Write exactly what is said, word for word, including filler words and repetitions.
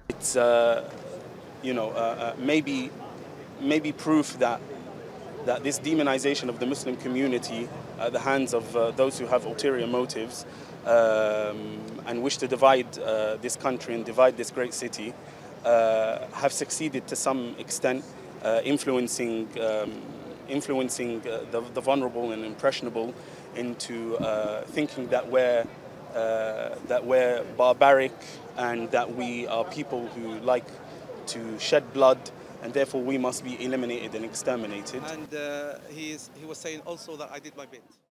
It's uh, you know uh, uh, maybe maybe proof that that this demonization of the Muslim community at the hands of uh, those who have ulterior motives um, and wish to divide uh, this country and divide this great city uh, have succeeded to some extent, uh, influencing um, influencing uh, the, the vulnerable and impressionable into uh, thinking that we're uh, that we're barbaric and that we are people who like to shed blood, and therefore we must be eliminated and exterminated. And uh, he, is, he was saying also that I did my bit.